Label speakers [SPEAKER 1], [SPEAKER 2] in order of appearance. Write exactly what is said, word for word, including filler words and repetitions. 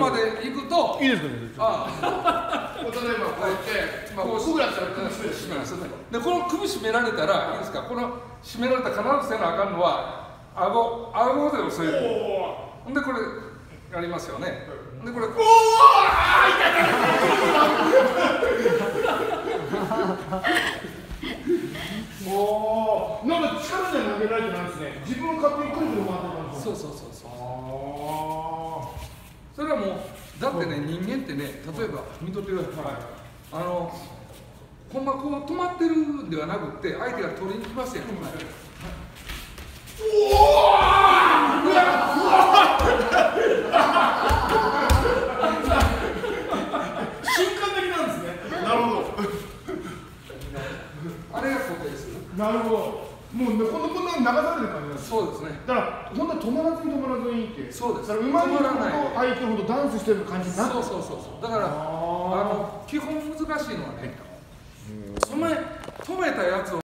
[SPEAKER 1] まで行くと
[SPEAKER 2] いいですかね。
[SPEAKER 1] ああ
[SPEAKER 3] 例えばこうやってまあこうぐらいしたら首絞める
[SPEAKER 1] 締めますでこの首絞められたらいいですかこの締められたら必ずせなあかんのは顎顎で押さえるほんでこれやりますよねでこれおお
[SPEAKER 3] おお、なんか力で投げられてないですね。自分が勝手にくるくる回ってたんですよ。
[SPEAKER 1] そうそうそうそう
[SPEAKER 3] あ
[SPEAKER 1] それはもうだってね人間ってね例えば見とってください、あのほんまこう止まってるんではなくって相手が取りに来ますやん、はい、
[SPEAKER 3] おおうわ瞬間的なんですね。なるほど。
[SPEAKER 1] あれが固定する。
[SPEAKER 3] なるほど。もうね、こんなこんな流される感じなんです。
[SPEAKER 1] そうですね。
[SPEAKER 3] だから本当は止まらずに止まらずにって。
[SPEAKER 1] そうです。
[SPEAKER 3] だからうまいこと相手ほどダンスしてる感じになって。
[SPEAKER 1] そうそうそうそう。だからあの基本難しいのはね。